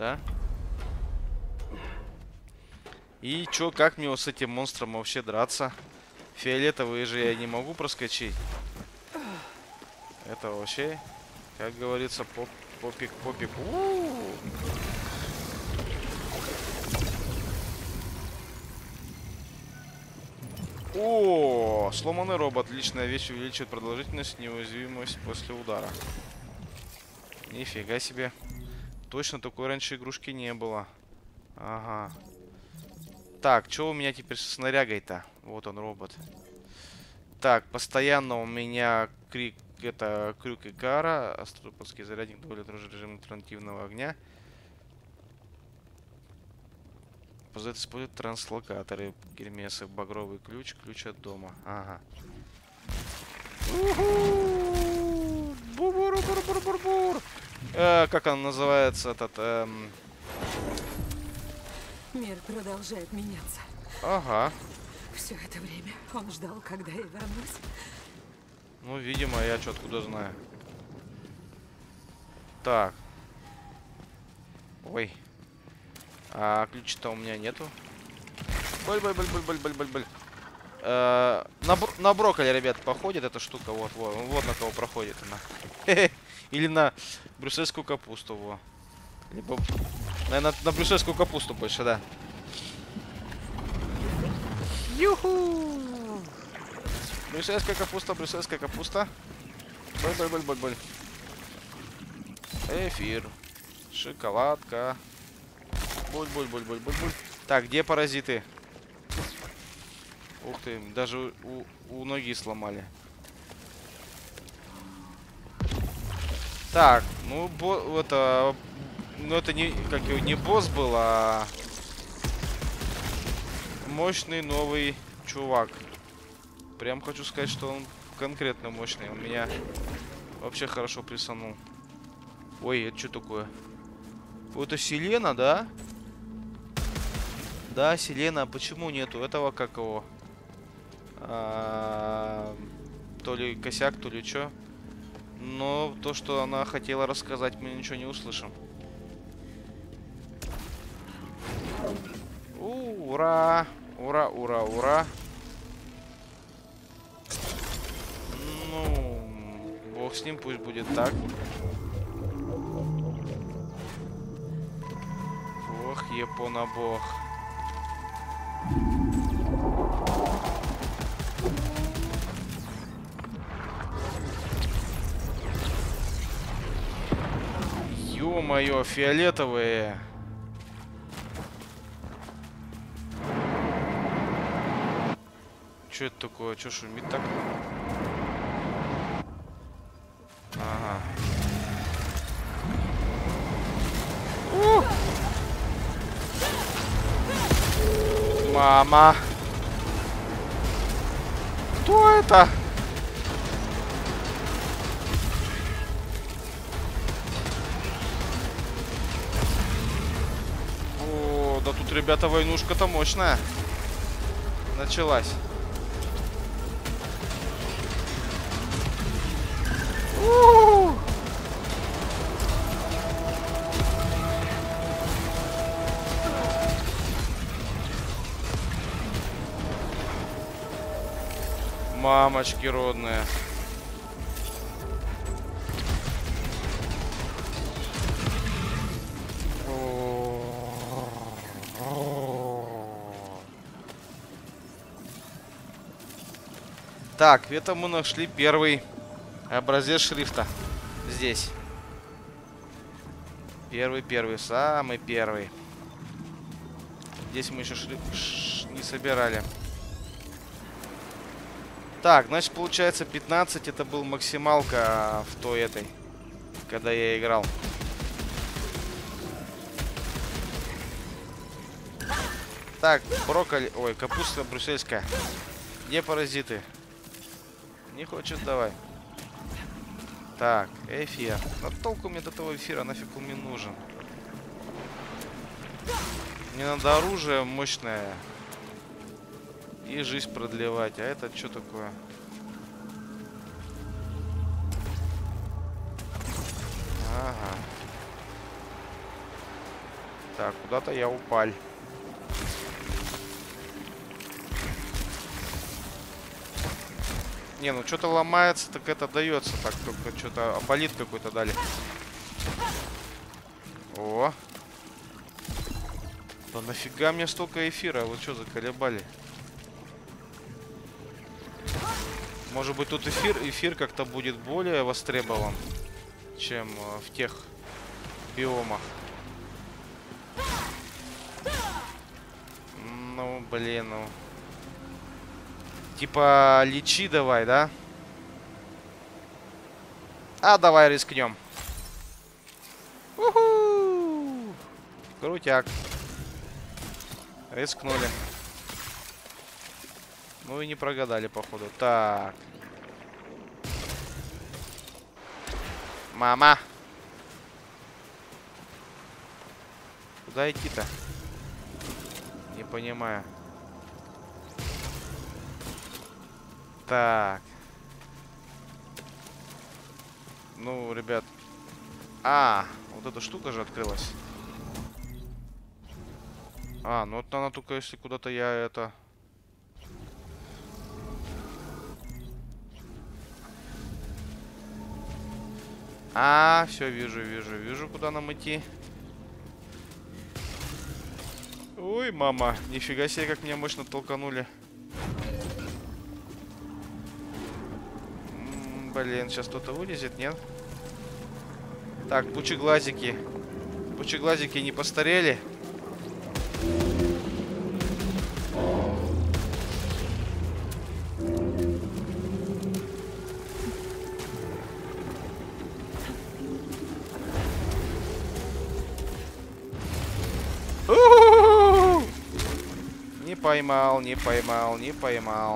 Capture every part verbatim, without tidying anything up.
да? И чё, как мне вот с этим монстром вообще драться? Фиолетовые же я не могу проскочить. Это вообще, как говорится, поп, попик, попик. У-у-у. О, сломанный робот. Личная вещь увеличивает продолжительность, неуязвимость после удара. Нифига себе. Точно такой раньше игрушки не было. Ага. Так, что у меня теперь с снарягой-то? Вот он, робот. Так, постоянно у меня крик, это крюк и кара. Астроподский зарядник довольно режим альтернативного огня. Позволяет использовать транслокаторы, гермесы, багровый ключ, ключ от дома. Ага. Бур-бур-бур-бур-бур. Э, как он называется, этот... Эм... Мир продолжает меняться. Ага. Все это время он ждал, когда я вернусь. Ну, видимо, я что откуда знаю. Так. Ой. А ключа-то у меня нету. Боль-боль-боль-боль-боль-боль-боль. Э, на, бр на брокколи, ребят, походит эта штука. Вот, вот, вот на кого проходит она. Или на брюссельскую капусту, во. Либо, наверное, на брюссельскую капусту больше, да. Юху! Брюссельская капуста, брюссельская капуста. Боль-боль-боль-боль-боль. Эфир. Шоколадка. Буль-буль-буль-буль-буль-буль. Так, где паразиты? Ух ты, даже у, у ноги сломали. Так, ну, бо, это... Ну, это не, как его, не босс был, а... Мощный новый чувак. Прям хочу сказать, что он конкретно мощный. Он меня вообще хорошо присанул. Ой, это что такое? Это Селена, да? Да, Селена. А почему нету этого, как его? А, то ли косяк, то ли что. Но то, что она хотела рассказать, мы ничего не услышим. У, ура! Ура, ура, ура! Ну, бог с ним, пусть будет так. Ох, Япона-бог. Ё-моё, фиолетовые. Что это такое? Что шумит так? Ага. У! Мама. Кто это? О, да тут, ребята, войнушка-то мощная. Началась. У-у-у! Мамочки родные. Так, это мы нашли первый образец шрифта. Здесь. Первый, первый, самый первый. Здесь мы еще шрифт не собирали. Так, значит, получается пятнадцать. Это был максималка в той этой, когда я играл. Так, брокколи. Ой, капуста брюссельская. Где паразиты? Не хочет, давай. Так, эфир. А толку мне от этого эфира, нафиг он мне нужен? Мне надо оружие мощное. И жизнь продлевать. А это что такое? Ага. Так, куда-то я упал. Не, ну что-то ломается, так это дается. Так, только что-то болит какой-то дали. О. Да нафига мне столько эфира? Вы что, заколебали? Может быть, тут эфир, эфир как-то будет более востребован, чем э, в тех биомах. Ну, блин, ну. Типа, лечи давай, да? А, давай рискнем. Уху! Крутяк. Рискнули. Ну и не прогадали, походу. Так. Мама. Куда идти-то? Не понимаю. Так. Ну, ребят. А, вот эта штука же открылась. А, ну вот она только если куда-то я это... А, все, вижу, вижу, вижу, куда нам идти. Ой, мама, нифига себе, как меня мощно толканули. М-м, блин, сейчас кто-то вылезет, нет? Так, пучеглазики. Пучеглазики не постарели. У-у-у-у! Не поймал, не поймал, не поймал.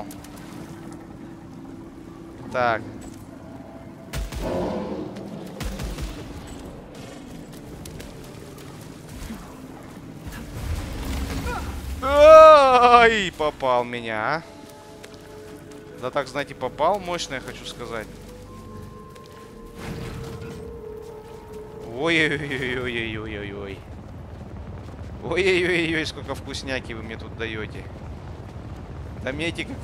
Так. Ай, попал меня, а. Да так, знаете, попал мощно, я хочу сказать. Ой-ой-ой-ой-ой-ой-ой-ой. Ой-ой-ой-ой, сколько вкусняки вы мне тут даете. Да мети как...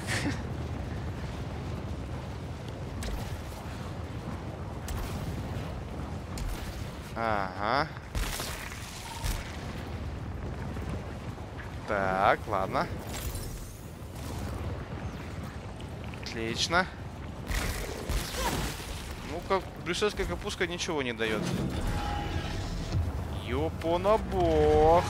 Ага. Так, ладно. Отлично. Ну, как брюссельская капустка ничего не дает. Ёпона бог.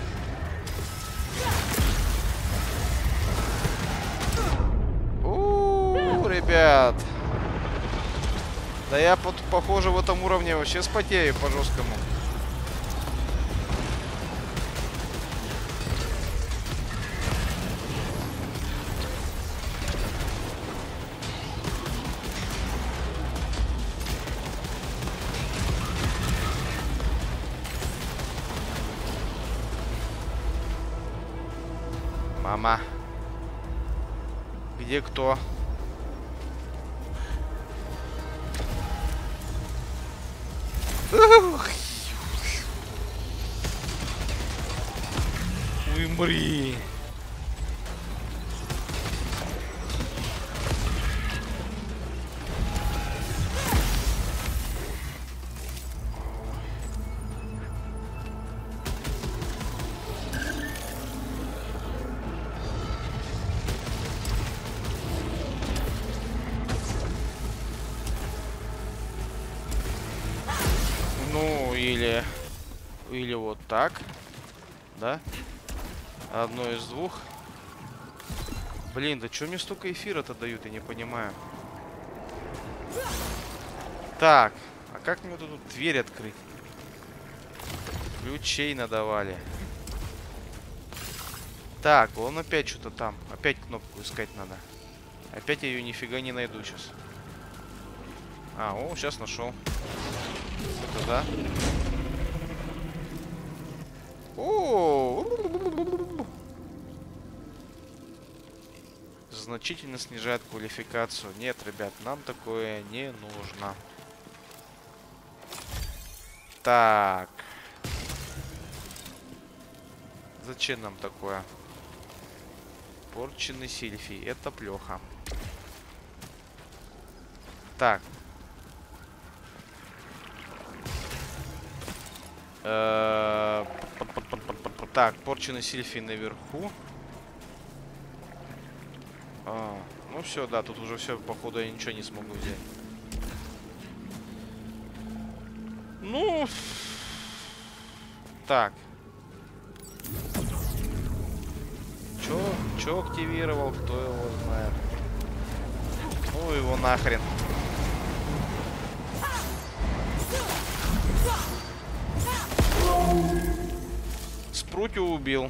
У-у-у, ребят. Да я, под, похоже, в этом уровне вообще спотею по жесткому. Мама. Где кто? Умри. Ну, или... Или вот так. Да? Одно из двух. Блин, да что мне столько эфира-то дают, я не понимаю. Так, а как мне тут дверь открыть? Ключей надавали. Так, он опять что-то там. Опять кнопку искать надо. Опять я ее нифига не найду сейчас. А, о, сейчас нашел. Это да. О, значительно снижает квалификацию. Нет, ребят, нам такое не нужно. Так. Зачем нам такое? Порченый Сильфий. Это плохо. Так. Э, Так, порченый Сильфий наверху. А, ну все, да, тут уже все, походу, я ничего не смогу взять. Ну, так. Чё, чё активировал, кто его знает. Ну его нахрен. Спрутю убил.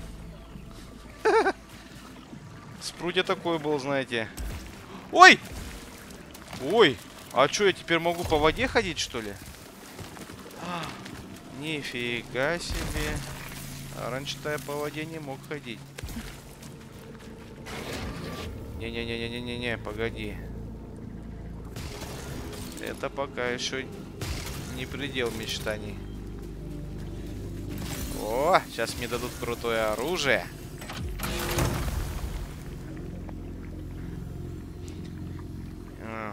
Спрутя такой был, знаете. Ой! Ой! А чё, я теперь могу по воде ходить, что ли? А, нифига себе. А раньше-то я по воде не мог ходить. Не-не-не-не-не-не, погоди. Это пока еще не предел мечтаний. О, сейчас мне дадут крутое оружие. А.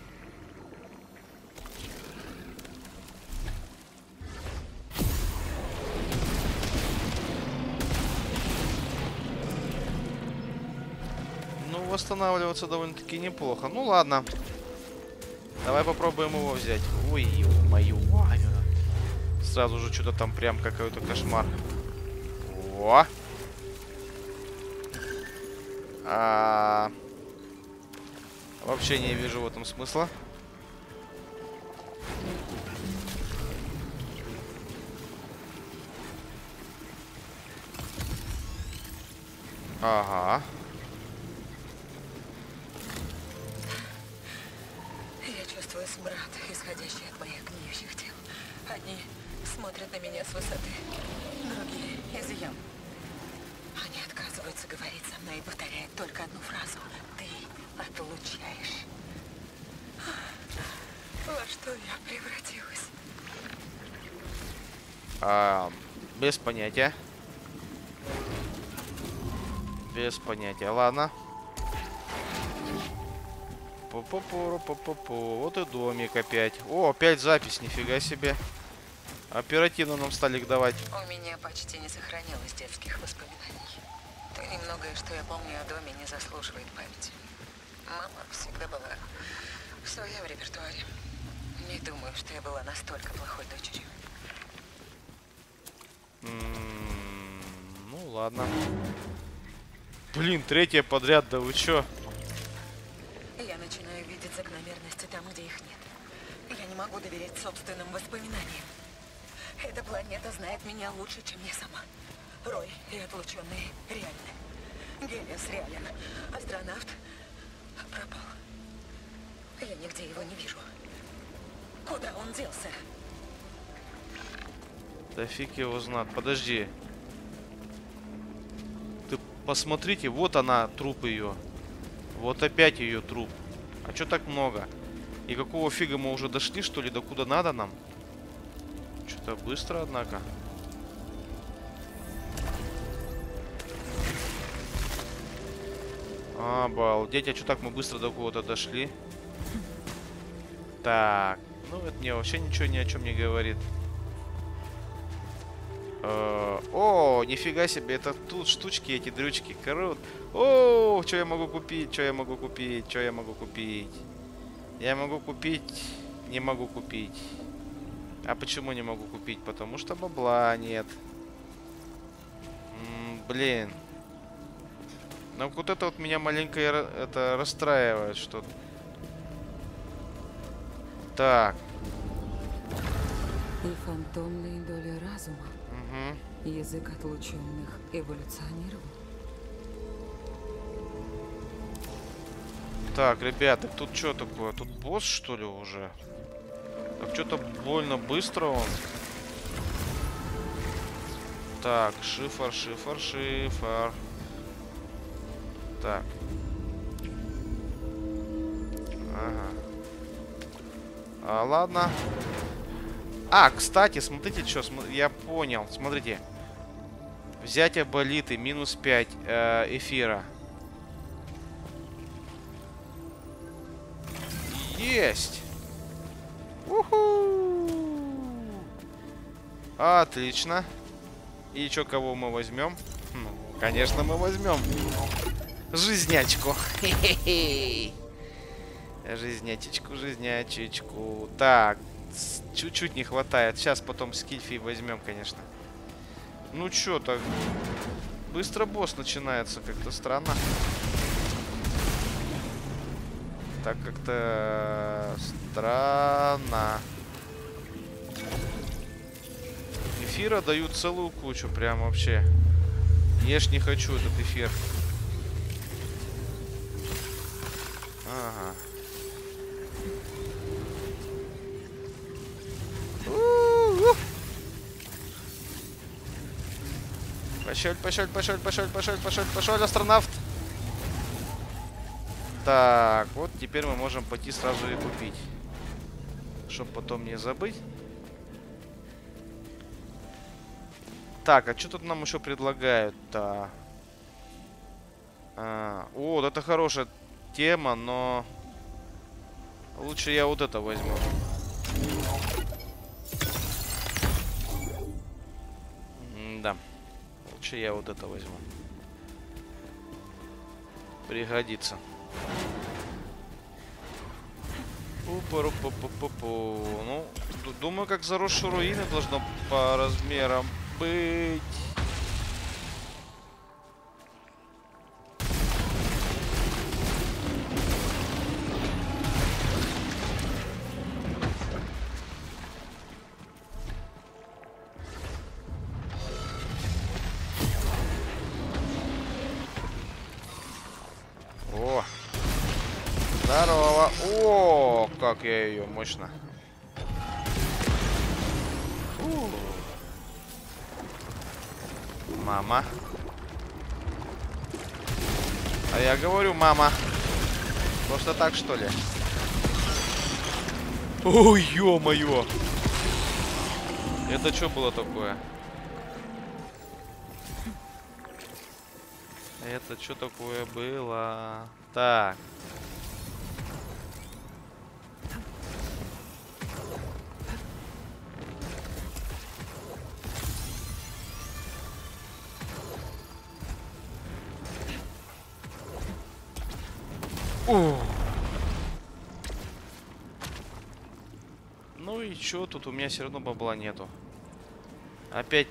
Ну, восстанавливаться довольно-таки неплохо. Ну, ладно. Давай попробуем его взять. Ой, мою мать. Сразу же что-то там прям какой-то кошмар. О! А... Вообще не вижу в этом смысла. Ага. Я чувствую смрад, исходящий от моих гниющих тел. Одни смотрят на меня с высоты, другие из ям. Они отказываются говорить со мной и повторяют только одну фразу. Ты отлучаешь. Во что я превратилась? А, без понятия. Без понятия. Ладно. Пу-пу-пу-пу-пу-пу. Вот и домик опять. О, опять запись, нифига себе. Оперативно нам стали их давать. У меня почти не сохранилось детских воспоминаний. То немногое, что я помню о доме, не заслуживает памяти. Мама всегда была в своем репертуаре. Не думаю, что я была настолько плохой дочерью. М-м, ну ладно. Блин, третья подряд, да вы чё? Я начинаю видеть закономерности там, где их нет. Я не могу доверять собственным воспоминаниям. Эта планета знает меня лучше, чем я сама. Рой и отлученные реальны. Гелиос реален. Астронавт пропал. Я нигде его не вижу. Куда он делся? Да фиг его знает. Подожди. Ты посмотрите, вот она, труп ее. Вот опять ее труп. А чё так много? И какого фига мы уже дошли, что ли, до куда надо нам? Что-то быстро, однако. Обалдеть, а что так мы быстро до кого-то дошли? Так, ну это мне вообще ничего ни о чем не говорит. О, нифига себе, это тут штучки, эти дрючки, крут. О, что я могу купить, что я могу купить, что я могу купить? Я могу купить, не могу купить. А почему не могу купить? Потому что бабла нет. М, блин. Ну вот это вот меня маленько это расстраивает что-то. Так. И фантомные доли разума. Угу. Язык отлученных эволюционировал. Так, ребята, тут что такое? Тут босс, что ли, уже? Так, что-то больно быстро он. Так, шифр, шифр, шифр. Так. Ага. А, ладно. А, кстати, смотрите, что, я понял. Смотрите. Взятие болиты. Минус пять э, эфира. Есть! Уху! Отлично. И чё, кого мы возьмем? Ну, конечно, мы возьмем жизнячку. Хе-хе-хе. Жизнячечку, жизнячечку. Так, чуть-чуть не хватает. Сейчас потом скильфи возьмем, конечно. Ну чё так? Быстро босс начинается, как-то странно. Так как-то странно. Эфира дают целую кучу, прям вообще. Ешь не хочу этот эфир. Ага. У-у-у. Пошел, пошел, пошел, пошел, пошел, пошел, пошел, астронавт. Так, вот теперь мы можем пойти сразу и купить. Чтоб потом не забыть. Так, а что тут нам еще предлагают-то? А, о, вот это хорошая тема, но лучше я вот это возьму. М-да. Лучше я вот это возьму. Пригодится. Пу-пу-пу-пу-пу-пу. Ну, думаю, как заросшие руины должно по размерам быть. О, здорово. О, как я ее мощно. Фу. Мама. А я говорю, мама. Просто так, что ли? Ой, ё-моё. Это что было такое? Это что такое было? Так. О. Ну и чё, тут у меня все равно бабла нету. Опять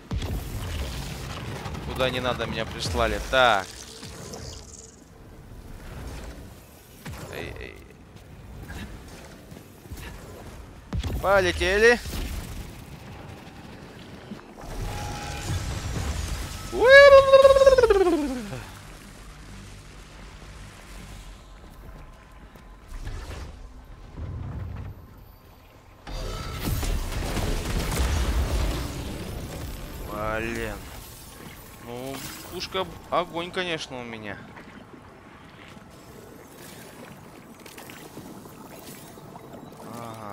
куда не надо меня прислали. Так. Эй, эй. Полетели. Блин. Ну, пушка огонь, конечно, у меня. Ага.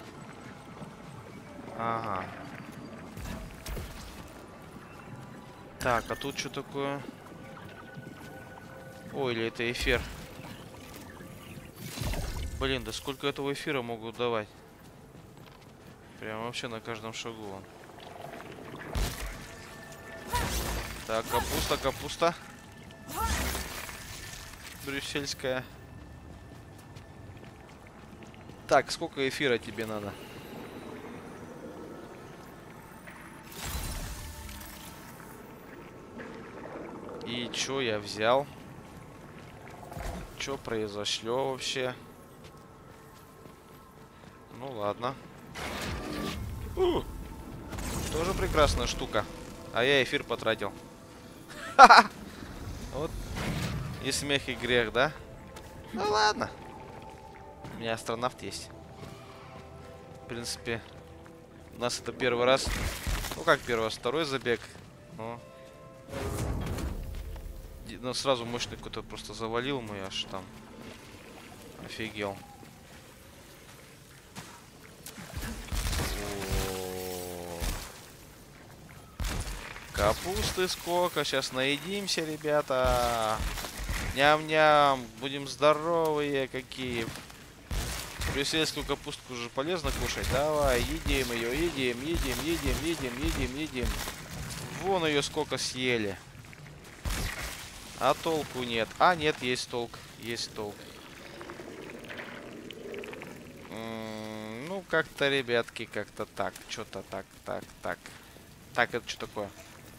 Ага. Так, а тут что такое? Ой, или это эфир? Блин, да сколько этого эфира могут давать? Прям вообще на каждом шагу он. Так, капуста, капуста. Брюссельская. Так, сколько эфира тебе надо? И чё я взял? Чё произошло вообще? Ну ладно. У! Тоже прекрасная штука. А я эфир потратил. Ха-ха! Вот и смех, и грех, да? Ну ладно. У меня астронавт есть. В принципе, у нас это первый раз. Ну как первый раз? Второй забег. Ну, ну сразу мощный какой-то просто завалил мой, аж там. Офигел. Капусты сколько. Сейчас наедимся, ребята. Ням-ням. Будем здоровые какие. Брюссельскую капустку уже полезно кушать. Давай, едим ее, едим, едим, едим, едим, едим, едим. Вон ее сколько съели. А толку нет. А, нет, есть толк. Есть толк. М-м, ну, как-то, ребятки, как-то так. Что-то так, так, так. Так, это что такое?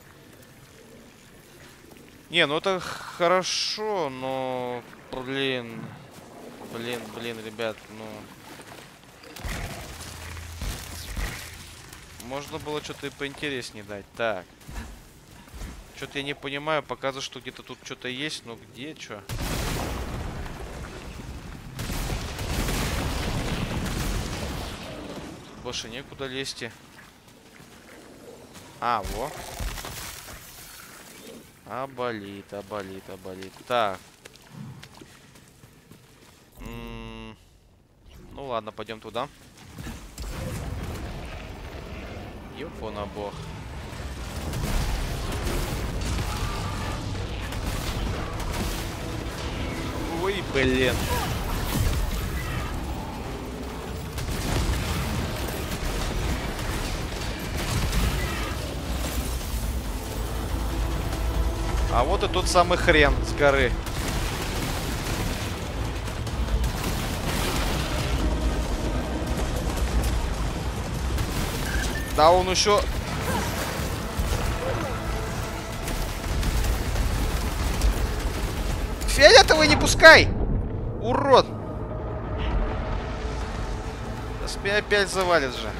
Не, ну это хорошо, но... Блин. Блин, блин, ребят, ну... Можно было что-то и поинтереснее дать. Так. Что-то я не понимаю. Показывает, что где-то тут что-то есть. Но где, что? Больше некуда лезть. А, во. А болит, а болит, а болит. Так. М-м- ну ладно, пойдем туда. Ёпона бог. Ой, блин. А вот и тот самый хрен с горы. Да он еще... Фиолетовый не пускай! Урод! Сейчас меня опять завалит же.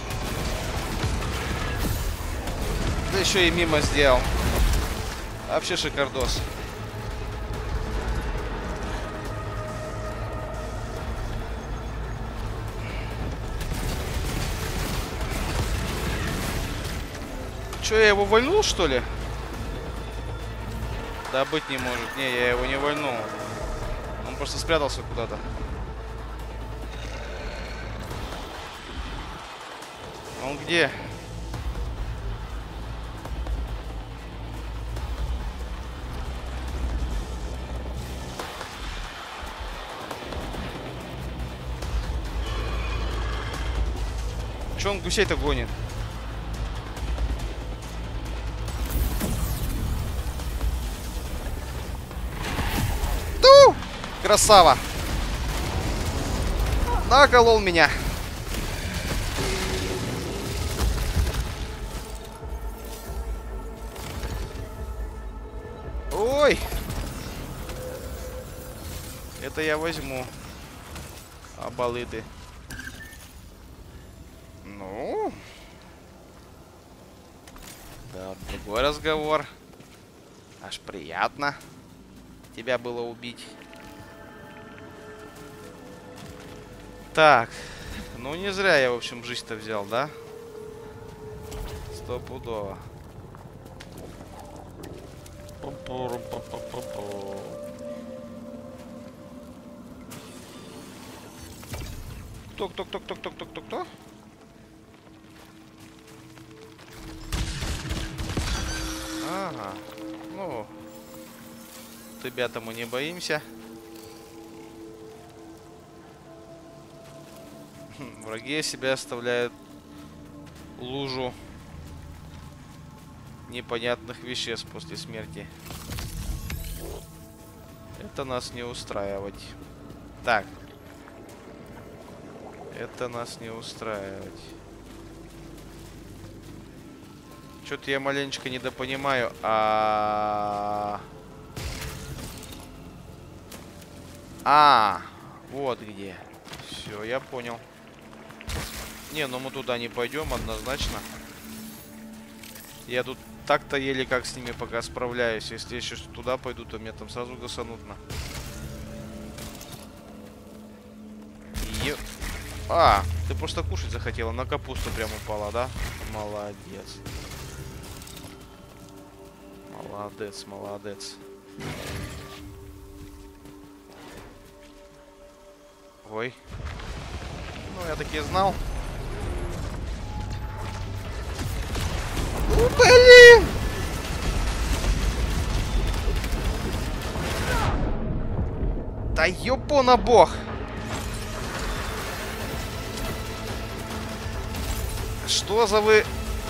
Да еще и мимо сделал. Вообще шикардос. Че, я его вольнул, что ли? Да быть не может. Не, я его не вольнул. Он просто спрятался куда-то. Он где? Че он гусей-то гонит? Ту! Красава! Наколол меня. Ой! Это я возьму. Обалыты. Ну... Да, другой разговор. Аж приятно тебя было убить. Так. Ну, не зря я, в общем, жизнь-то взял, да? Стопудово. Кто, кто, кто, кто, кто, кто, кто, кто? Ага. Ну, тебя-то мы не боимся. Враги себя оставляют лужу непонятных веществ после смерти. Это нас не устраивает. Так. Это нас не устраивает. Что-то я маленечко недопонимаю. А... А, вот где. Все, я понял. Не, ну мы туда не пойдем однозначно. Я тут так-то еле как с ними пока справляюсь. Если еще туда пойду, то меня там сразу гасанут на. Е... А, ты просто кушать захотела. На капусту прям упала, да? Молодец. Молодец, молодец. Ой. Ну, я таки знал. Ну, блин! Да ёпона бог! Что за вы...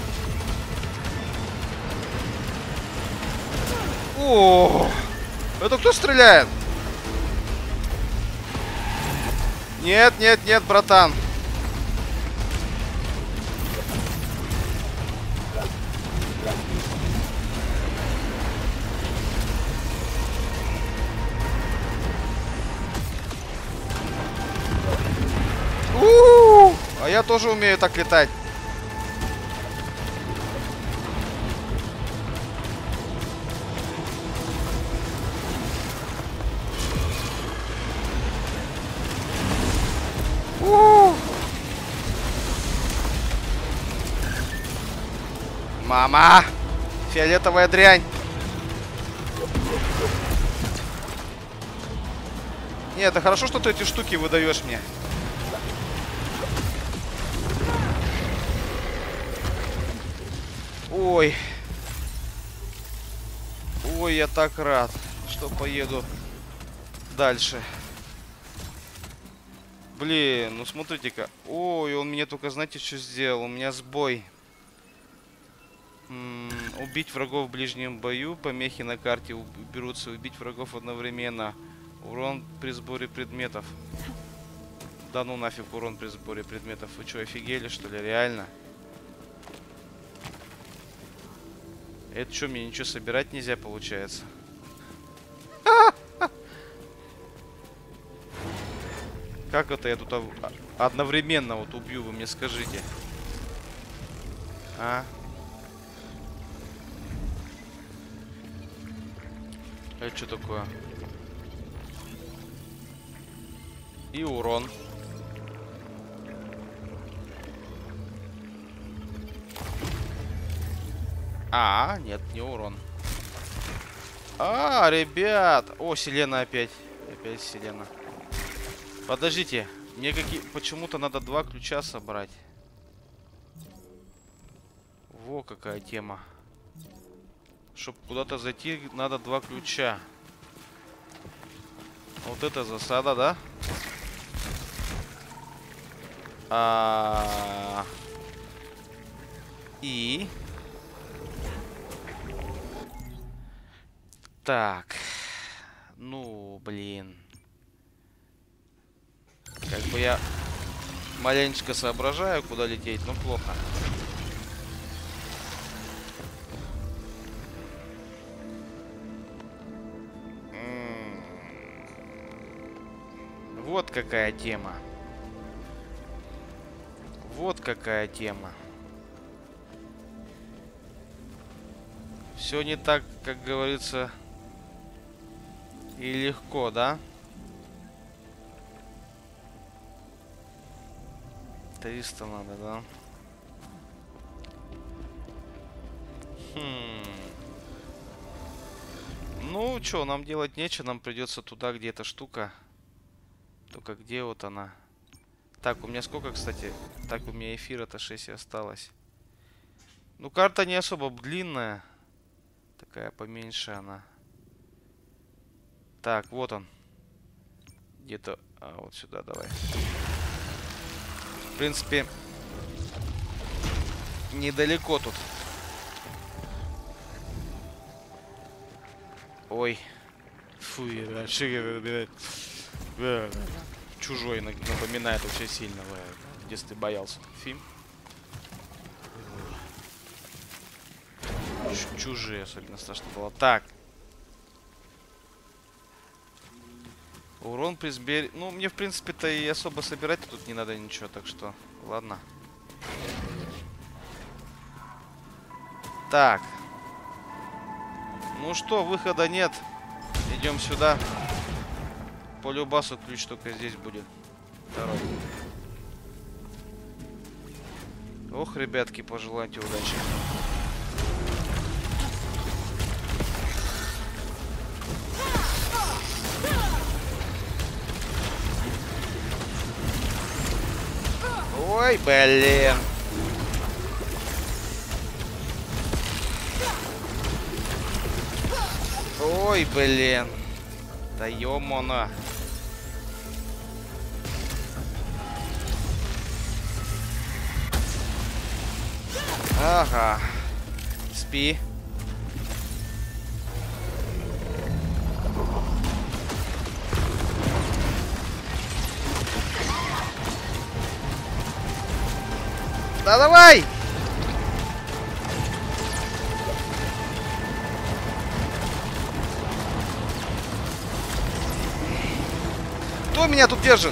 О, это кто стреляет? Нет, нет, нет, братан. У-у-у! А я тоже умею так летать. У-у-у! Мама! Фиолетовая дрянь! Нет, это хорошо, что ты эти штуки выдаешь мне. Ой. Ой, я так рад, что поеду дальше. Блин, ну смотрите-ка. Ой, он мне только, знаете, что сделал? У меня сбой. М-м, убить врагов в ближнем бою. Помехи на карте уберутся. Убить врагов одновременно. Урон при сборе предметов. Да ну нафиг урон при сборе предметов. Вы что, офигели, что ли? Реально? Это что, мне ничего собирать нельзя, получается? Как это я тут одновременно вот убью, вы мне скажите? А? Это что такое? И урон. А, нет, не урон. А, ребят. О, Селена опять. Опять Селена. Подождите. Мне какие... Почему-то надо два ключа собрать. Во, какая тема. Чтобы куда-то зайти, надо два ключа. Вот это засада, да? А... И... Так. Ну, блин. Как бы я маленечко соображаю, куда лететь, но плохо. М-м-м. Вот какая тема. Вот какая тема. Все не так, как говорится, и легко, да? триста надо, да? Хм. Ну, что, нам делать нечего, нам придется туда, где эта штука. Только где вот она? Так, у меня сколько, кстати? Так, у меня эфира-то шесть и осталось. Ну, карта не особо длинная. Такая поменьше она. Так, вот он. Где-то... А, вот сюда давай. В принципе, недалеко тут. Ой. Фу, чужой напоминает очень сильно. В детстве боялся фильм. Чужие особенно страшно было. Так. Урон при сбере... Ну, мне, в принципе-то, и особо собирать тут не надо ничего, так что... Ладно. Так. Ну что, выхода нет. Идем сюда. По любасу ключ только здесь будет. Второй. Ох, ребятки, пожелайте удачи. Ой, блин. Ой, блин. Да ё-моно. Ага. Спи. Да давай! Кто меня тут держит?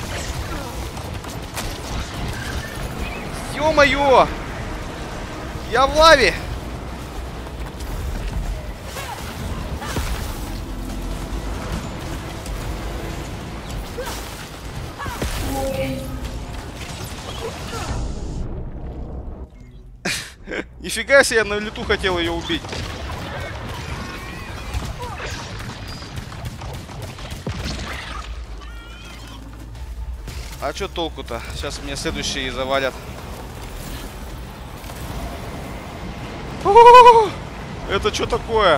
Ё-моё! Я в лаве! Нифига себе, я на лету хотел ее убить. А чё толку-то? Сейчас меня следующие завалят. О-о-о! Это что такое?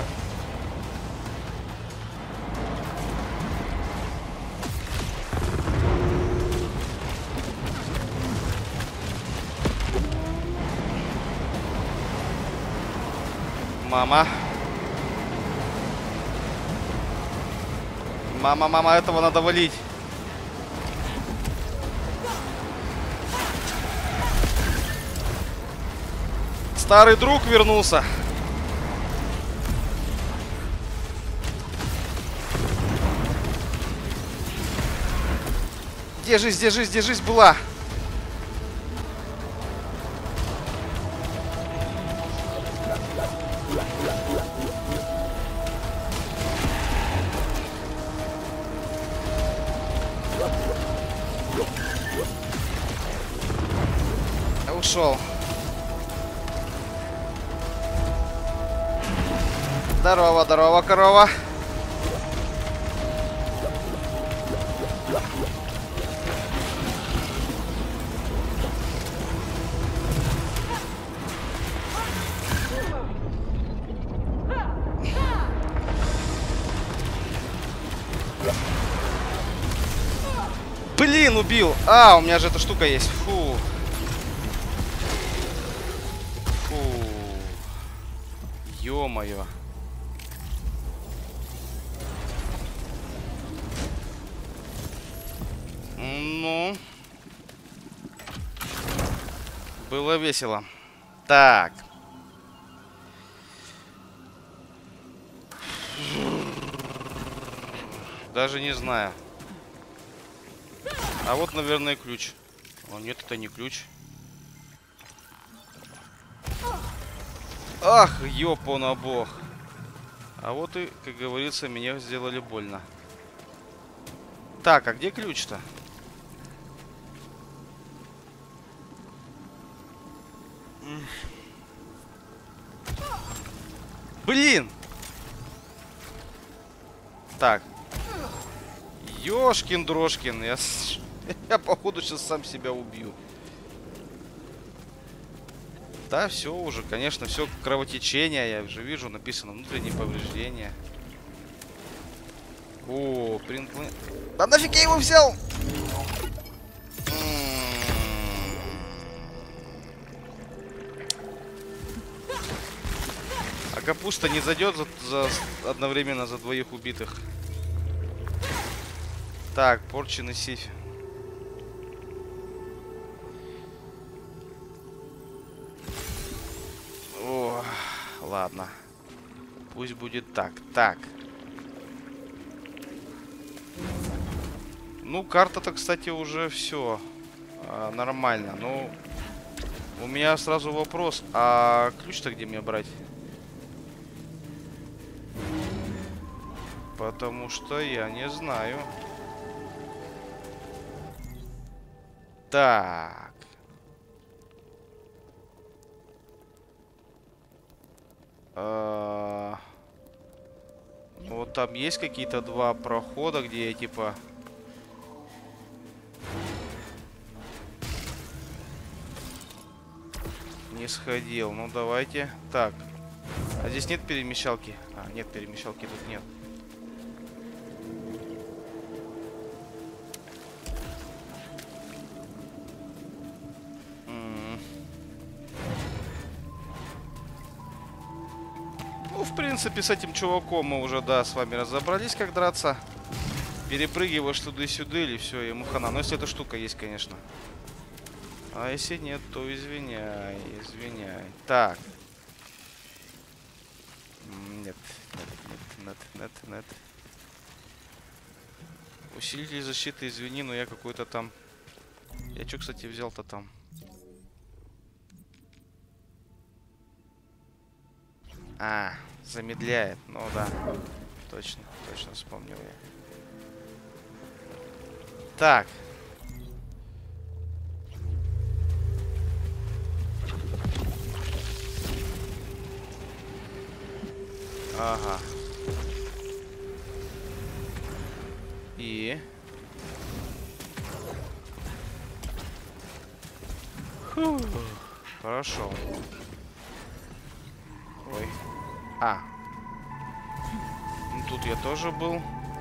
Мама. Мама, мама, этого надо валить. Старый друг вернулся. Держись, держись, держись, была. Ушел. Здорово, здорово, корова. Блин, убил. А, у меня же эта штука есть. Фу. Фу. Ё-моё. Ну. Было весело. Так. Даже не знаю. А вот, наверное, ключ. О, нет, это не ключ. Ах, ёпона бог. А вот и, как говорится, меня сделали больно. Так, а где ключ-то? Блин! Так. Ёшкин-дрожкин. Я, я, походу, сейчас сам себя убью. Да, все уже, конечно, все кровотечение. Я уже вижу, написано внутренние повреждения. О, принт... Да нафиг я его взял? А капуста не зайдет за, за одновременно за двоих убитых. Так, порченый сейф. О, ладно. Пусть будет так. Так. Ну, карта-то, кстати, уже все а, нормально. Ну, у меня сразу вопрос. А ключ-то где мне брать? Потому что я не знаю. Так. А... Вот там есть какие-то два прохода, где я типа... не сходил. Ну давайте. Так. А здесь нет перемещалки? А, нет, перемещалки тут нет. принципе, с этим чуваком мы уже, да, с вами разобрались, как драться. Перепрыгиваешь туда-сюда или все, ему хана. Но если эта штука есть, конечно. А если нет, то извиняй, извиняй. Так. Нет, нет, нет, нет, нет, нет. Усилитель защиты, извини, но я какой-то там... Я что, кстати, взял-то там? А, замедляет. Ну да. Точно, точно вспомнил я. Так. Ага. И... Фу. Хорошо. Ой. А. Ну, тут я тоже был.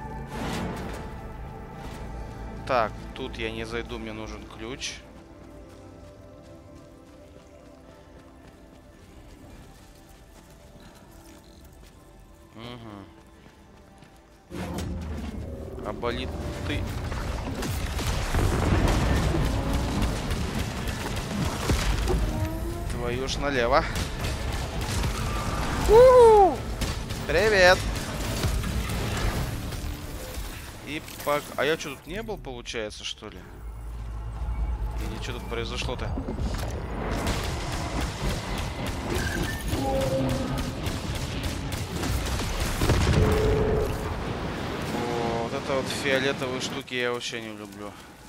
Так, тут я не зайду, мне нужен ключ. Угу. А болит ты... Твою ж налево. У-у-у! Привет! И пак... А я что, тут не был, получается, что ли? Или что тут произошло-то? Вот это вот фиолетовые штуки я вообще не люблю.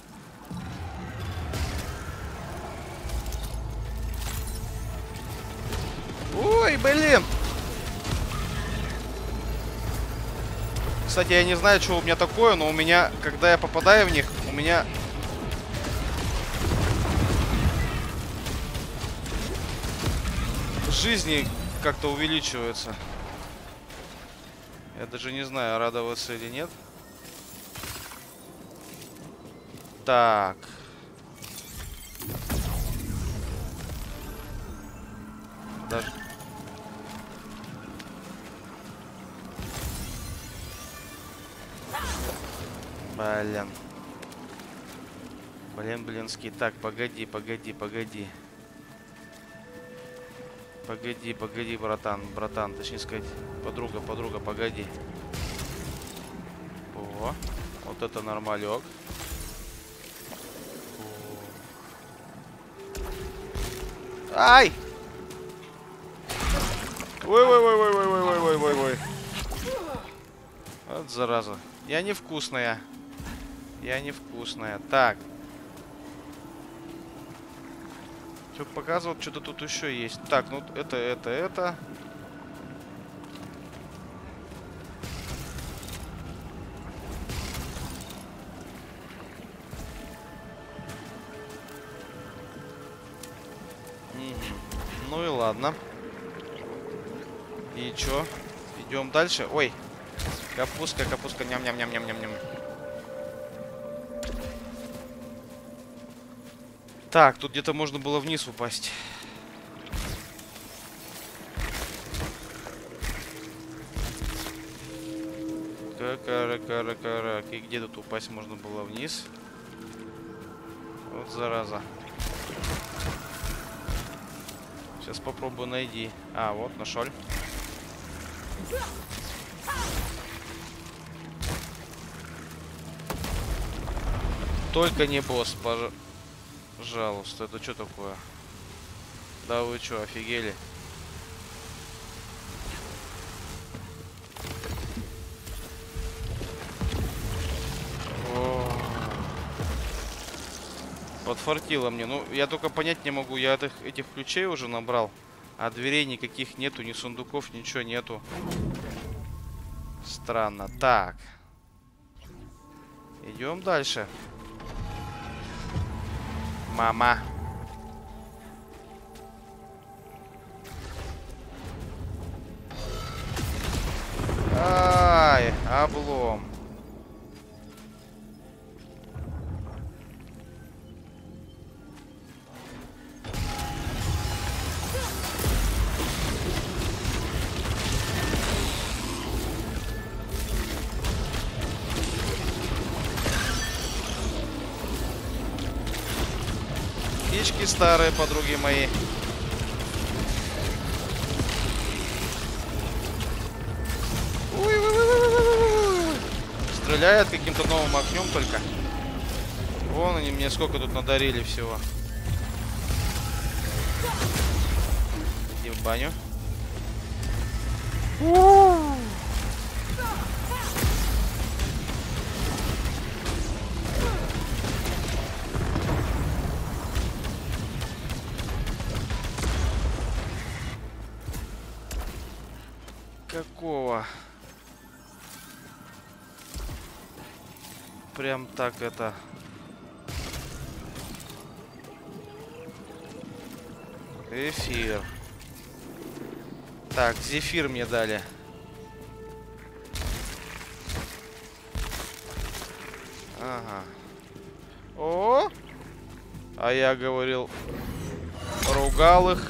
Ой, блин! Кстати, я не знаю, что у меня такое, но у меня, когда я попадаю в них, у меня... жизни как-то увеличиваются. Я даже не знаю, радоваться или нет. Так. Даже... Блин. Блин, блинский. Так, погоди, погоди, погоди. Погоди, погоди, братан, братан, точнее сказать, подруга, подруга, погоди. О, вот это нормалек. Ай! Ой-ой-ой-ой-ой-ой-ой-ой-ой-ой. Вот зараза. Я невкусная. Я невкусная. Так. Что показывают, что-то тут еще есть. Так, ну это, это, это. Угу. Ну и ладно. И чё? Идем дальше. Ой, капустка, капустка, ням-ням-ням-ням-ням-ням. Так, тут где-то можно было вниз упасть. Карак-карак-карак. И где тут упасть можно было вниз? Вот зараза. Сейчас попробую найти. А, вот, нашел. Только не босс, пожалуйста. Это что такое? Да вы что, офигели? О, подфартило мне. Ну, я только понять не могу. Я этих, этих ключей уже набрал. А дверей никаких нету, ни сундуков, ничего нету. Странно. Так. Идем дальше. Мама. Ай, облом. птички старые, подруги мои. Стреляет каким-то новым огнем только. Вон они мне сколько тут надарили всего. Иди в баню. Какого? Прям так это. Эфир. Так, зефир мне дали. Ага. О! А я говорил, ругал их.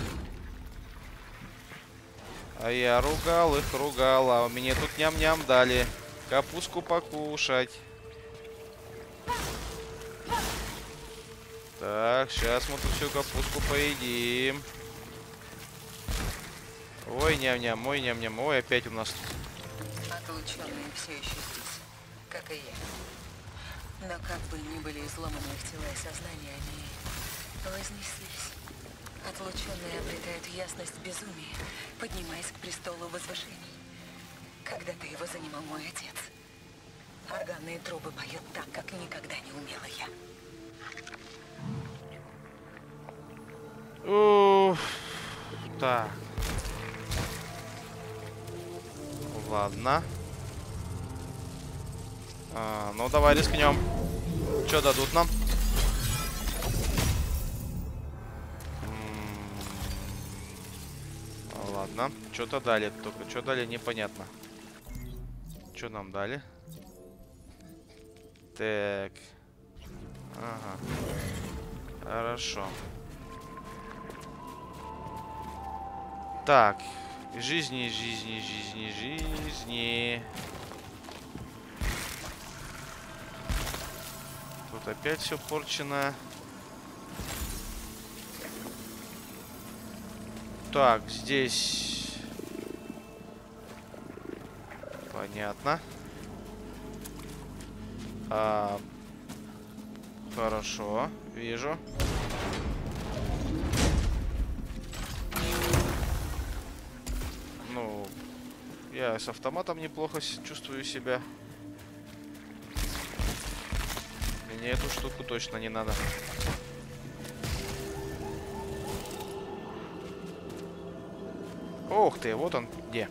А я ругал их, ругал. А мне тут ням-ням дали. Капустку покушать. Так, сейчас мы тут всю капустку поедим. Ой, ням-ням, ой, ням-ням, ой, опять у нас тут. Отлученные все еще здесь, как и я. Но как бы ни были изломаны их тела и сознания, они вознеслись. Отлученные обретают ясность безумия, поднимаясь к престолу возвышений. Когда-то его занимал мой отец. Органные трубы поют так, как никогда не умела я. Уф. Так. Ладно. А, ну давай рискнем. Что дадут нам? М-м-м. Ладно. Что-то дали. Только что дали, непонятно. Что нам дали? Так. Ага. Хорошо. Так. Жизни, жизни, жизни, жизни. Тут опять все порчено. Так, здесь... Понятно. А... Хорошо, вижу. Ну, я с автоматом неплохо чувствую себя. Мне эту штуку точно не надо. Ох ты, вот он где.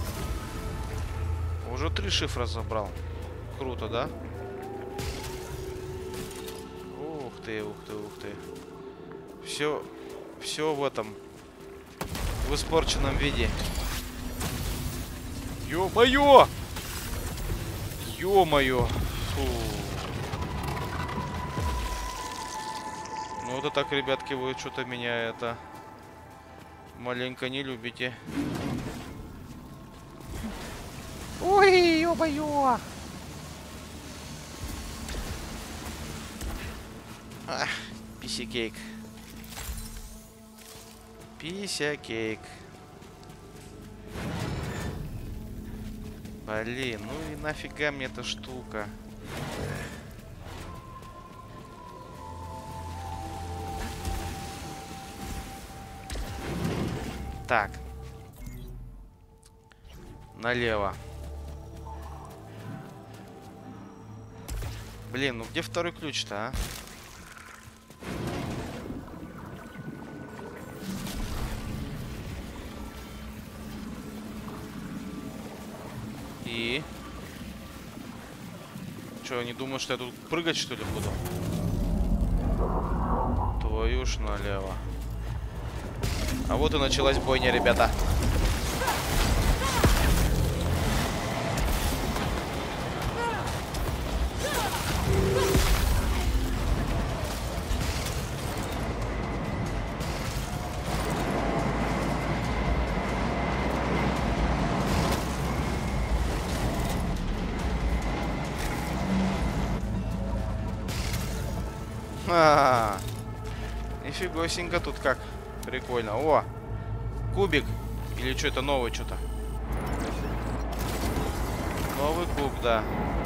Уже три шифра забрал. Круто, да? Ух ты, ух ты, ух ты. Все, все в этом, в испорченном виде. Ё-моё! Ё-моё! Фу. Ну это так, ребятки, вы что-то меня это маленько не любите. Ой, ё-моё! Ах, пися-кейк. Пися-кейк. Блин, ну и нафига мне эта штука? Так. Налево. Блин, ну где второй ключ-то, а? И... Чё, они думают, что я тут прыгать, что ли, буду? Твою ж налево. А вот и началась бойня, ребята. А-а-а. Нифигосенько тут как. Прикольно. О! Кубик. Или что это новое что-то? Новый куб, да.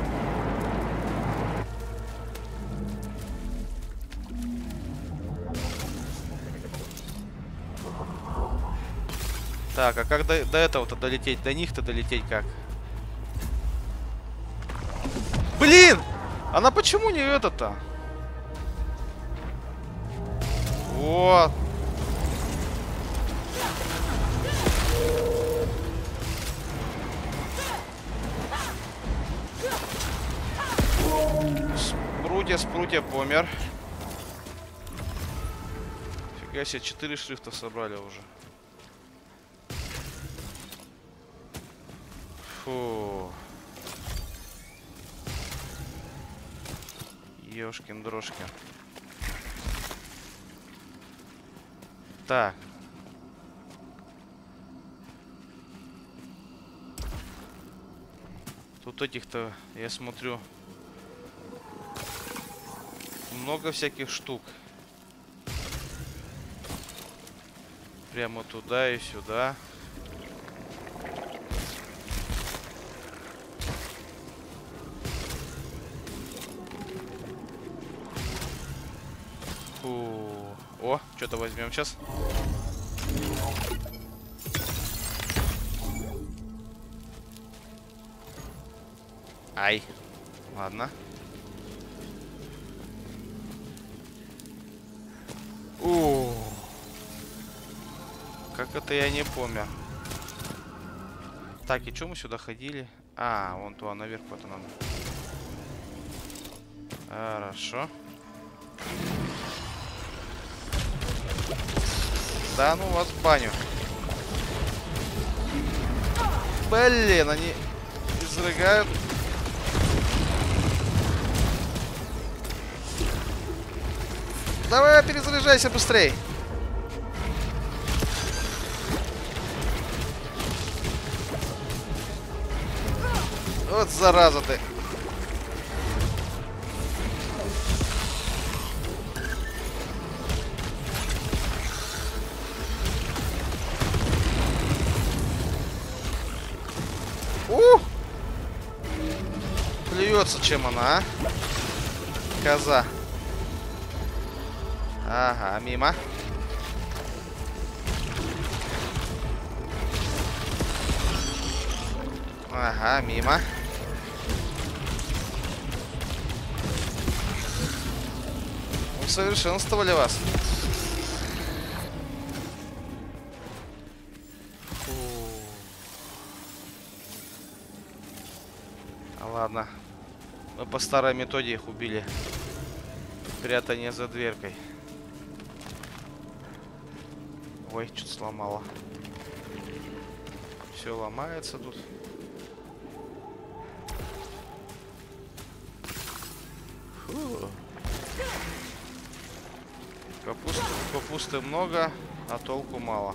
Так, а как до, до этого-то долететь? До них-то долететь как? Блин! Она почему не это-то? Вот. Спрутья, спрутья помер. Фига себе, четыре шрифта собрали уже. Фу. Ёшкин-дрожкин. Так. Тут этих-то, я смотрю, много всяких штук. Прямо туда и сюда. Фу. О, что-то возьмем сейчас. Ай. Ладно. О, как это я не помню. Так, и что мы сюда ходили? А, вон туда наверх вот надо. Хорошо. Да ну вас в баню. Блин, они изрыгают. Давай, перезаряжайся быстрей. Вот зараза ты. У! Плюется, чем она, а? Коза. Ага, мимо. Ага, мимо. Усовершенствовали вас. Фу. Ладно. Мы по старой методе их убили. Прятание за дверкой. Ой, что-то сломало. Все ломается тут. Фу. Капусты, капусты много, а толку мало.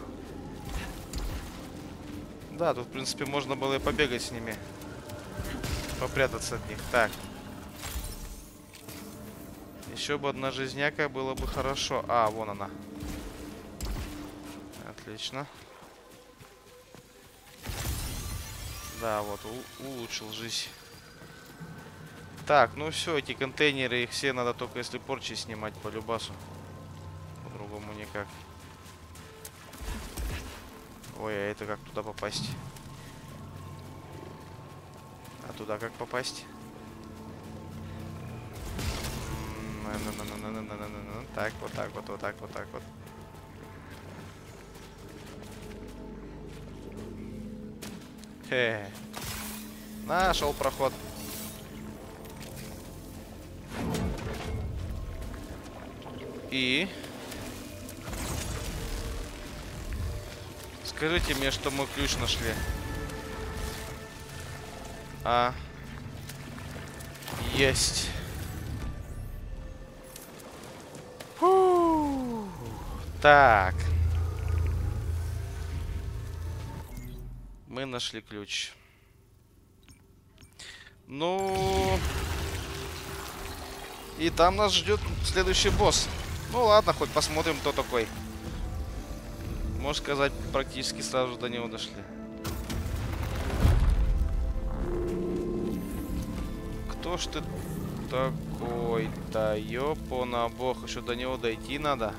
Да, тут, в принципе, можно было и побегать с ними. Попрятаться от них. Так. Еще бы одна жизняка, было бы хорошо. А, вон она. Отлично. Да, вот, у улучшил жизнь. Так, ну все, эти контейнеры, их все надо только если порчи снимать по любасу. По-другому никак. Ой, а это как туда попасть? А туда как попасть? Так, вот так вот, вот так, вот так вот. Хе. Нашел проход. И скажите мне, что мы ключ нашли. А. Есть. Фу. Так. Мы нашли ключ. Ну... И там нас ждет следующий босс. Ну ладно, хоть посмотрим, кто такой. Можно сказать, практически сразу до него дошли. Кто ж ты такой-то? Ёпона бог, еще до него дойти надо.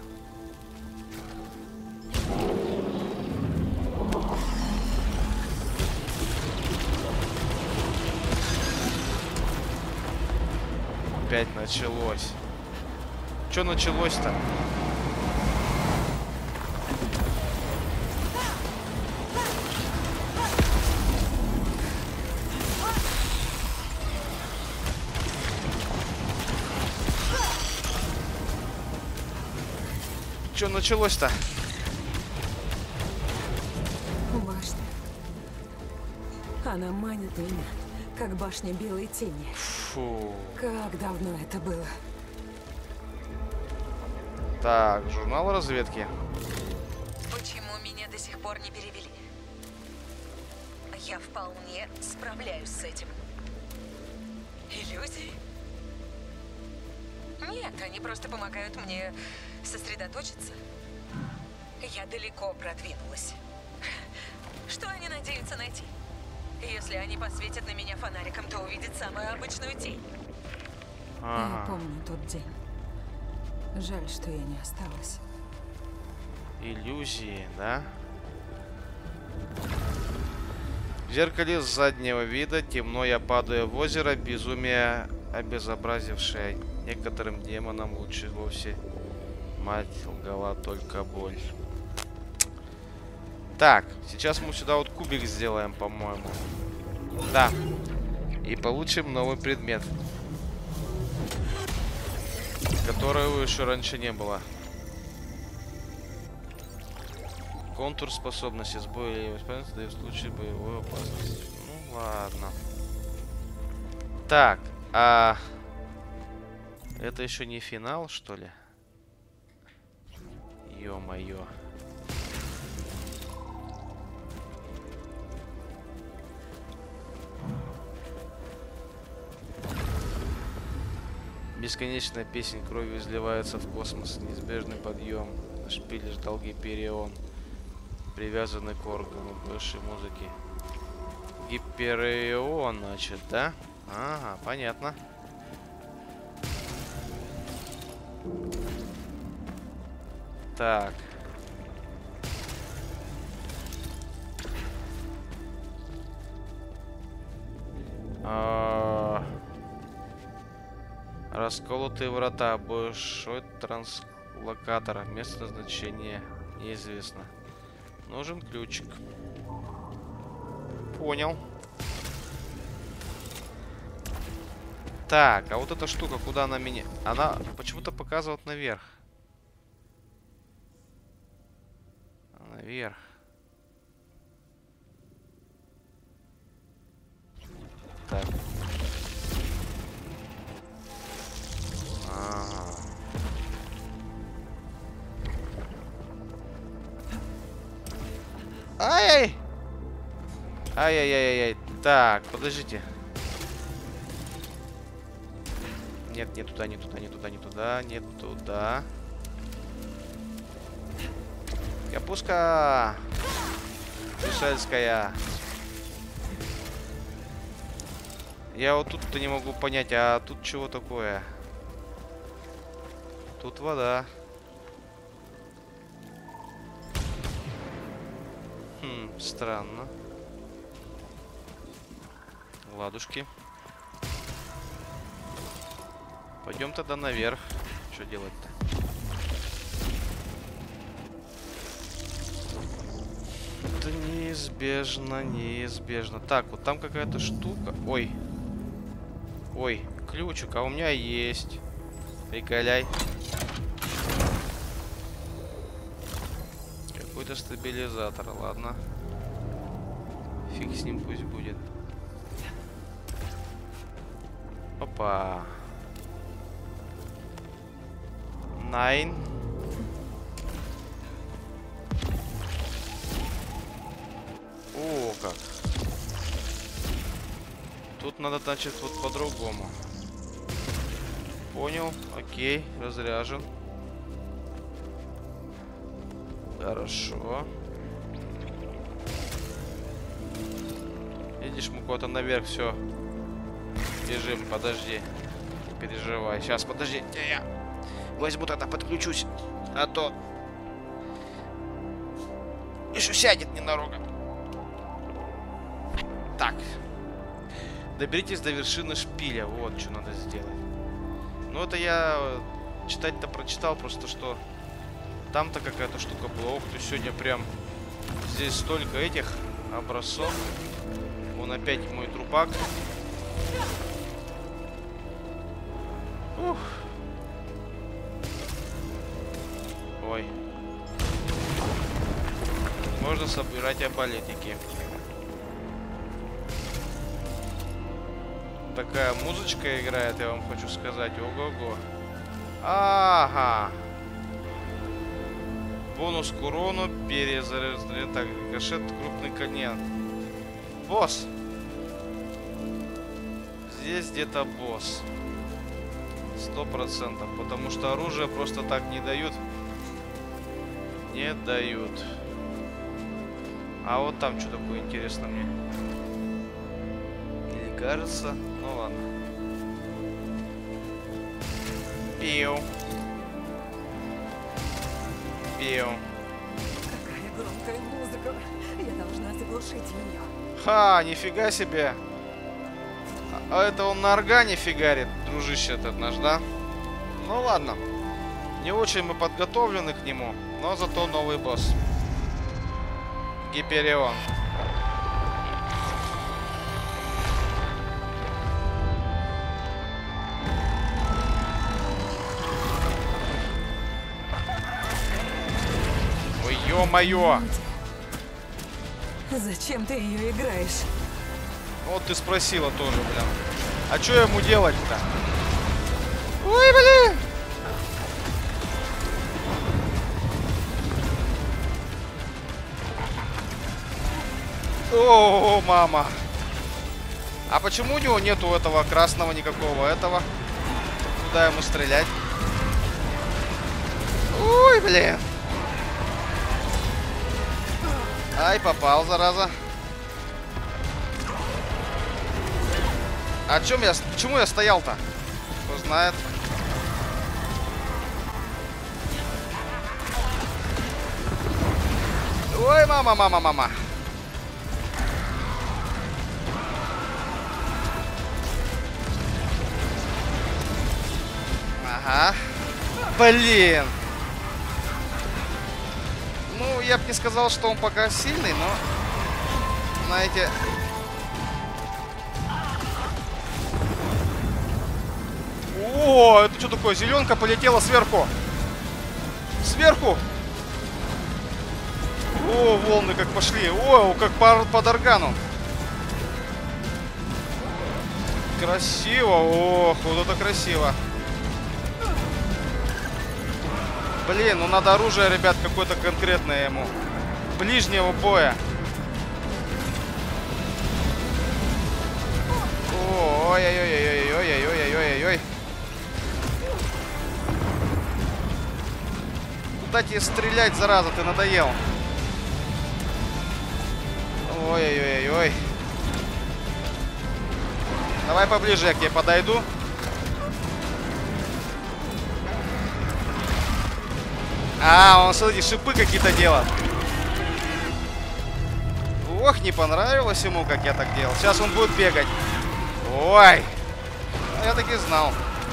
Опять началось. Что началось-то? Что началось-то? Башня. Она манит меня, как башня белой тени. Фу. Как давно это было? Так, журнал разведки. Почему меня до сих пор не перевели? Я вполне справляюсь с этим. Иллюзии? Нет, они просто помогают мне сосредоточиться. Я далеко продвинулась. Что они надеются найти? Если они посветят на меня фонариком, то увидят самую обычную тень. Ага. Я помню тот день. Жаль, что я не осталась. Иллюзии, да? В зеркале заднего вида темно я падаю в озеро, безумие обезобразившее. Некоторым демонам лучше вовсе мать лгала только боль. Так, сейчас мы сюда вот кубик сделаем, по-моему. Да. И получим новый предмет, которого еще раньше не было. Контур способности сбоя или восприятия дает в случае боевой опасности. Ну ладно. Так, а это еще не финал, что ли? Ё-моё. Бесконечная песнь крови изливается в космос. Неизбежный подъем. На шпиле ждал Гиперион, привязанный к органу высшей музыки. Гиперион, значит, да? Ага, понятно. Так. А... Расколотые врата. Большой транслокатор. Место назначения неизвестно. Нужен ключик. Понял. Так, а вот эта штука, куда она меня... Она почему-то показывает наверх. Наверх. Так. Ага. Ай-яй! Ай-яй-яй-яй. Так, подождите. Нет, не туда, не туда, не туда, не туда, не туда. Капуска брюссельская. Я вот тут-то не могу понять, а тут чего такое? Тут вода. Хм, странно. Ладушки. Пойдем тогда наверх. Что делать-то? Это неизбежно, неизбежно. Так, вот там какая-то штука. Ой. Ой, ключик, а у меня есть. Приколяй. Какой-то стабилизатор, ладно. Фиг с ним пусть будет. Опа. Найн. О, как. Тут надо, значит, вот по-другому. Понял. Окей. Разряжен. Хорошо. Видишь, мы куда-то наверх все. Бежим, подожди. Не переживай. Сейчас, подожди. Я возьму тогда, подключусь. А то еще сядет ненароком. Так. Доберитесь до вершины шпиля. Вот что надо сделать. Ну, это я читать-то прочитал, просто что там-то какая-то штука была. Ох ты, сегодня прям здесь столько этих образцов. Вон опять мой трупак. Ух. Ой. Можно собирать оболетники. Такая музычка играет, я вам хочу сказать. Ого-го. Ага. Бонус к урону, перезаряжение. Так, кашет, крупный конец. Босс. Здесь где-то босс. Сто процентов. Потому что оружие просто так не дают. Не дают. А вот там что такое интересно мне. Или кажется. Ну ладно. Пиу. Пиу. Какая громкая музыка. Я должна заглушить ее. Ха, нифига себе. А это он на органе фигарит, дружище этот наш, да? Ну ладно. Не очень мы подготовлены к нему, но зато новый босс. Гиперион. Ой, ё-моё! Зачем ты ее играешь? Вот ты спросила тоже, блин. А что ему делать-то? Ой, блин! О, мама. А почему у него нету этого красного никакого этого? Куда ему стрелять? Ой, блин. Ай, попал, зараза. А чем я, почему я стоял-то? Кто знает. Ой, мама, мама, мама. Ага. Блин. Ну, я бы не сказал, что он пока сильный, но... Знаете... О, это что такое? Зеленка полетела сверху. Сверху. О, волны как пошли. О, как по, по Даргану. Красиво. Ох, вот это красиво. Блин, ну надо оружие, ребят, какое-то конкретное ему. Ближнего боя. Ой-ой-ой-ой-ой-ой-ой-ой-ой-ой-ой. Куда тебе стрелять, зараза, ты надоел. Ой-ой-ой-ой. Давай поближе, я к тебе подойду. А, он, смотри, шипы какие-то делает. Ох, не понравилось ему, как я так делал. Сейчас он будет бегать. Ой. Я так и знал.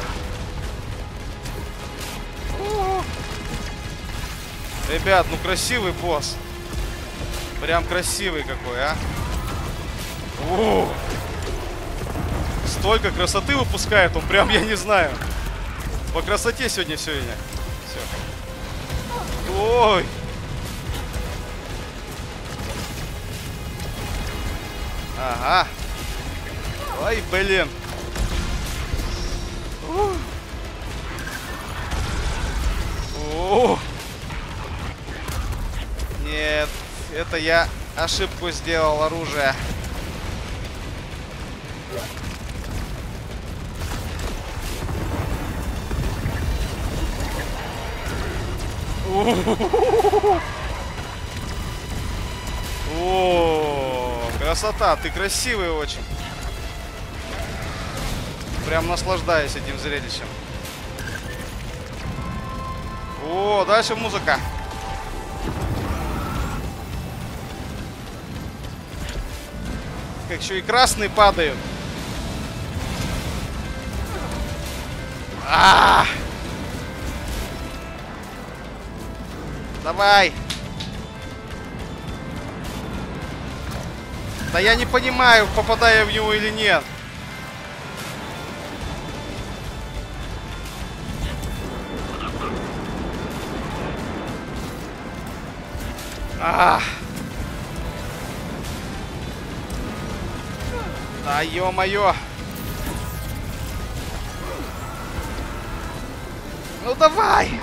У-у-у. Ребят, ну красивый босс. Прям красивый какой, а. У-у-у. Столько красоты выпускает он, прям я не знаю. По красоте сегодня все меня. Все. Ой. Ага. Ой, блин. О. Нет, это я ошибку сделал, оружие. О, красота, ты красивый очень. Прям наслаждаюсь этим зрелищем. О, дальше музыка. Как еще и красные падают. А! Давай. Да я не понимаю, попадаю в него или нет. А! Да ё-моё. Ну давай.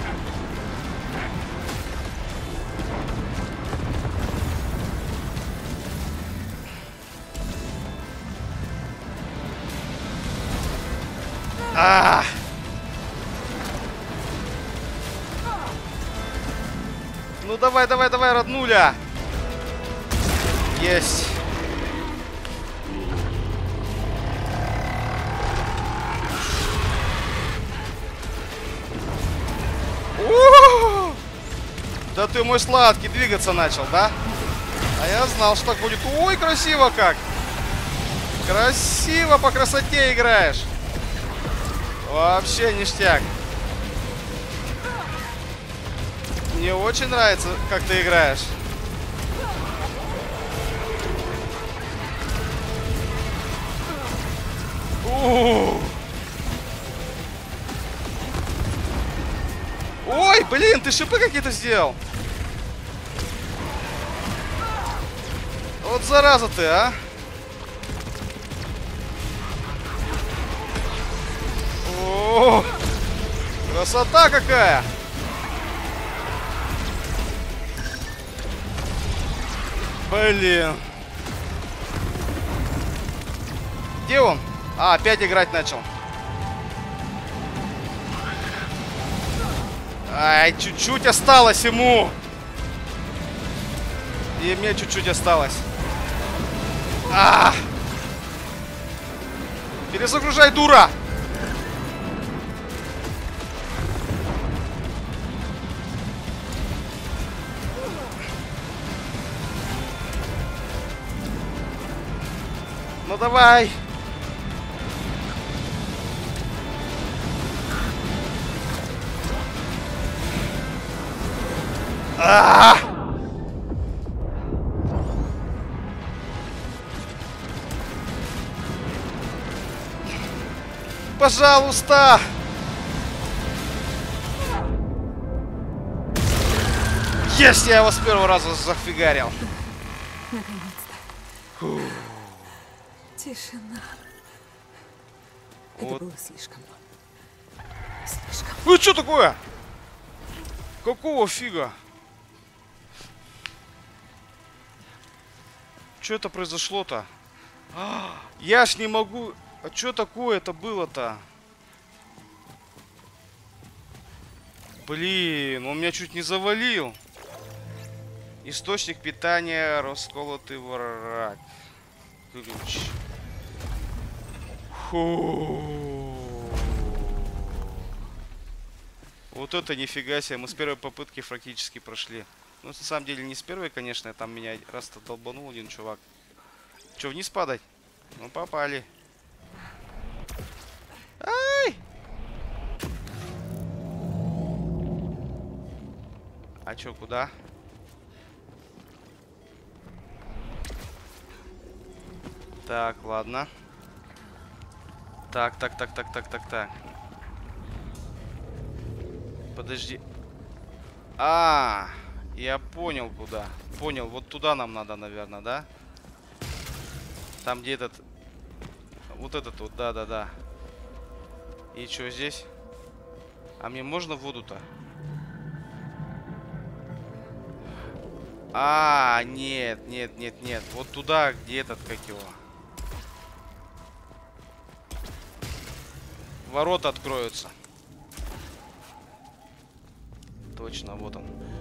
А! Ну давай, давай, давай, роднуля. Есть. О! Да ты мой сладкий, двигаться начал, да? А я знал, что так будет. Ой, красиво как. Красиво, по красоте играешь. Вообще ништяк. Мне очень нравится, как ты играешь. У-у-у. Ой, блин, ты шипы какие-то сделал. Вот зараза ты, а. О, красота какая. Блин. Где он? А, опять играть начал. Ай, чуть-чуть осталось ему. И мне чуть-чуть осталось. А! Перезагружай, дура! Ну давай! А! Пожалуйста! Есть, я его с первого раза зафигарил. Наконец-то. Тишина. Вот. Это было слишком. Слишком. Ну что такое? Какого фига? Что это произошло-то? А, я ж не могу... А что такое это было-то? Блин, он меня чуть не завалил. Источник питания, расколотый враг. Ключ. Фу. Вот это нифига себе. Мы с первой попытки практически прошли. Ну, на самом деле, не с первой, конечно. Там меня раз-то долбанул один чувак. Че, вниз падать? Ну, попали. Ай! А чё, куда? Так, ладно. Так, так, так, так, так, так, так. Подожди. А, я понял, куда. Понял, вот туда нам надо, наверное, да? Там, где этот... Вот этот вот, да-да-да. И что здесь? А мне можно в воду-то? А, нет, нет, нет, нет. Вот туда, где этот, как его. Ворота откроются. Точно, вот он.